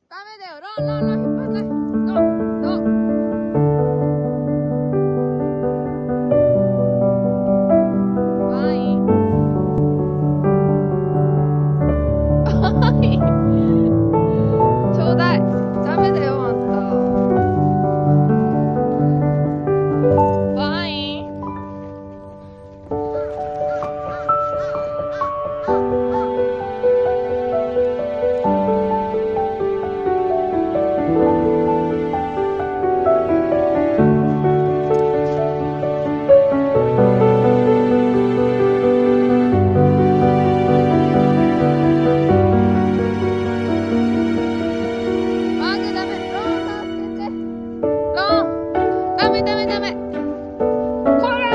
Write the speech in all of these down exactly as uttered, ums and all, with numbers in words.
ダメだよ。ロンロンロン引っ張んない。ロンロン。ワイン。ワイン。ちょうだい。ダメだよ、あんた。ワイン。ダメダメダメ。こら！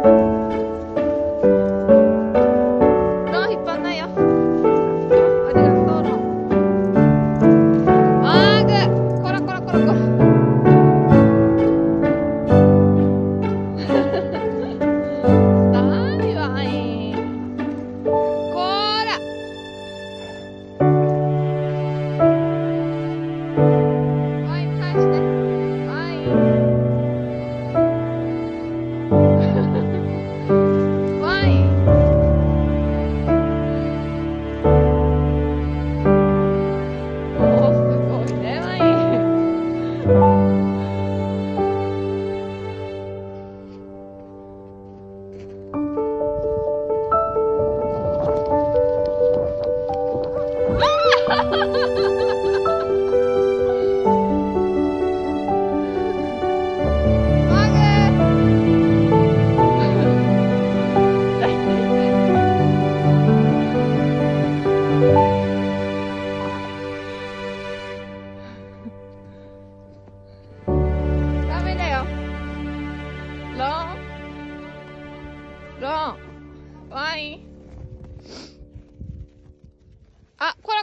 ロン引っ張んないよ。ありがとう、ロン。マーグ！こらこらこらこら。ダメワイン。こら！ワイン返して。ワイン。ワイン。おー、すごいね、ワイン。ダメだよ。ロン。ロン。ワイン。あ、こら